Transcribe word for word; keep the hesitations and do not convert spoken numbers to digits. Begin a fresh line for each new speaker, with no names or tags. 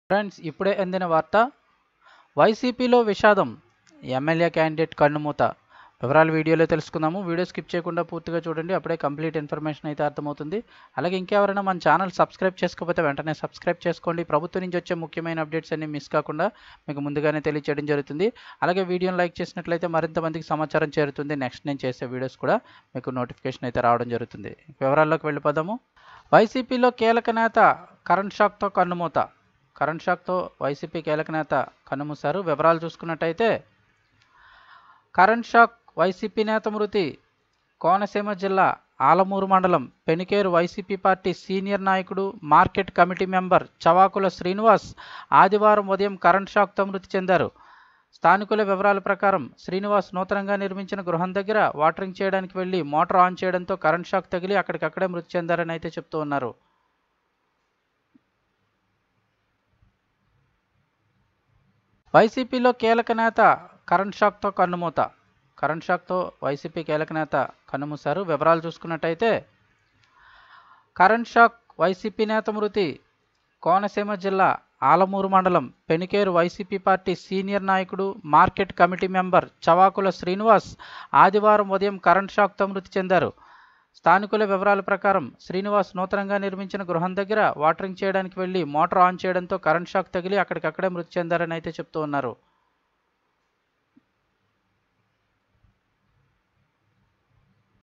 Friends, ఇప్పుడే అందిన వార్త. వైసీపీలో విషాదం, ఎమ్మెల్యే క్యాండిడేట్ కన్నుమూత. వివరాలు వీడియోలో తెలుసుకుందాము. వీడియో స్కిప్ చేయకుండా పూర్తిగా చూడండి, అప్పుడే కంప్లీట్ ఇన్ఫర్మేషన్ అయితే అర్థమవుతుంది. అలాగే ఇంకెవరైనా మన ఛానల్ సబ్స్క్రైబ్ చేసుకోకపోతే వెంటనే సబ్స్క్రైబ్ చేసుకోండి. ప్రభుత్వం నుంచి వచ్చే ముఖ్యమైన అప్డేట్స్ అన్ని మిస్ కాకుండా మీకు ముందుగానే తెలియజేయడం జరుగుతుంది. అలాగే వీడియోని లైక్ చేసినట్లయితే మరింత మందికి సమాచారం చేరుతుంది. నెక్స్ట్ నేను చేసే వీడియోస్ కూడా మీకు నోటిఫికేషన్ అయితే రావడం జరుగుతుంది. వివరాల్లోకి వెళ్ళిపోదాము. వైసీపీలో కీలక నేత కరెంట్ షాక్తో కన్నుమూత. కరెంట్ షాక్తో వైసీపీ కీలక నేత కన్నుమూశారు. వివరాలు చూసుకున్నట్టయితే, కరెంట్ షాక్ వైసీపీ నేత మృతి. కోనసీమ జిల్లా ఆలమూరు మండలం పెనికేరు వైసీపీ పార్టీ సీనియర్ నాయకుడు, market committee member Chavakula Srinivas ఆదివారం ఉదయం కరెంట్ షాక్తో మృతి చెందారు. స్థానికుల వివరాల ప్రకారం శ్రీనివాస్ నూతనంగా నిర్మించిన గృహం దగ్గర వాటరింగ్ చేయడానికి వెళ్లి మోటార్ ఆన్ చేయడంతో కరెంట్ షాక్ తగిలి అక్కడికక్కడే మృతి చెందారని అయితే చెప్తూ ఉన్నారు. వైసీపీలో కీలక నేత కరెంట్ షాక్తో కన్నుమూత. కరెంట్ షాక్తో వైసీపీ కీలక నేత కన్నుమూశారు. వివరాలు చూసుకున్నట్టయితే, కరెంట్ షాక్ వైసీపీ నేత మృతి. కోనసీమ జిల్లా ఆలమూరు మండలం పెనికేరు వైసీపీ పార్టీ సీనియర్ నాయకుడు, market committee member Chavakula Srinivas ఆదివారం ఉదయం కరెంట్ షాక్తో మృతి చెందారు. స్థానికుల వివరాల ప్రకారం శ్రీనివాస్ నూతనంగా నిర్మించిన గృహం దగ్గర వాటరింగ్ చేయడానికి వెళ్లి మోటార్ ఆన్ చేయడంతో కరెంట్ షాక్ తగిలి అక్కడికక్కడే మృతి చెందారని అయితే చెప్తూ ఉన్నారు.